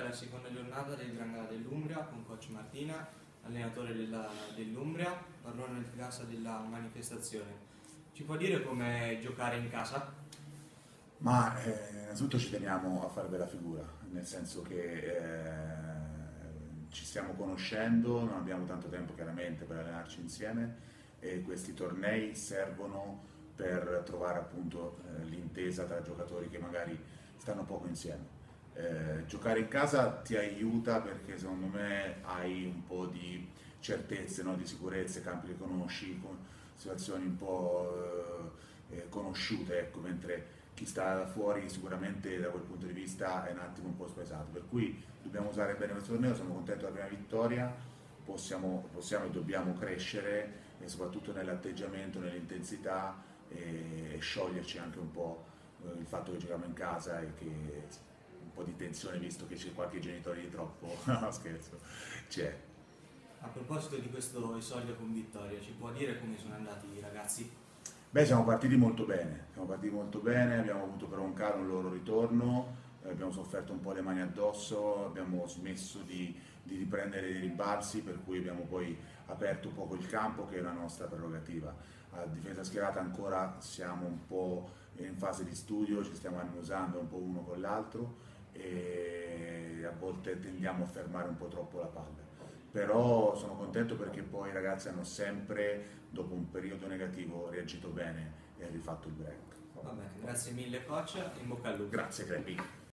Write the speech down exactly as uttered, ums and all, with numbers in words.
la seconda giornata del Gran Gala dell'Umbria con coach Martina, allenatore dell'Umbria, padrone di casa della manifestazione. Ci può dire com'è giocare in casa? Ma eh, innanzitutto ci teniamo a fare bella figura, nel senso che eh, ci stiamo conoscendo, non abbiamo tanto tempo chiaramente per allenarci insieme e questi tornei servono per trovare appunto eh, l'intesa tra giocatori che magari stanno poco insieme. Eh, giocare in casa ti aiuta perché secondo me hai un po' di certezze, no? Di sicurezze, campi che conosci, con situazioni un po' eh, eh, conosciute, ecco, mentre chi sta da fuori sicuramente da quel punto di vista è un attimo un po' spaesato, per cui dobbiamo usare bene questo torneo, sono contento della prima vittoria, possiamo, possiamo e dobbiamo crescere e soprattutto nell'atteggiamento, nell'intensità e, e scioglierci anche un po' eh, il fatto che giochiamo in casa e che un po' di tensione visto che c'è qualche genitore di troppo, no scherzo, c'è. A proposito di questo esordio con vittoria, ci può dire come sono andati i ragazzi? Beh, siamo partiti molto bene, siamo partiti molto bene, abbiamo avuto però un calo nel loro ritorno, eh, abbiamo sofferto un po' le mani addosso, abbiamo smesso di, di riprendere dei rimbalzi, per cui abbiamo poi aperto un poco il campo, che è una nostra prerogativa. A difesa schierata ancora siamo un po' in fase di studio, ci stiamo annusando un po' uno con l'altro e a volte tendiamo a fermare un po' troppo la palla. Però sono contento perché poi i ragazzi hanno sempre, dopo un periodo negativo, reagito bene e rifatto il break. Va bene, grazie mille coach, in bocca al lupo. Grazie Crepi.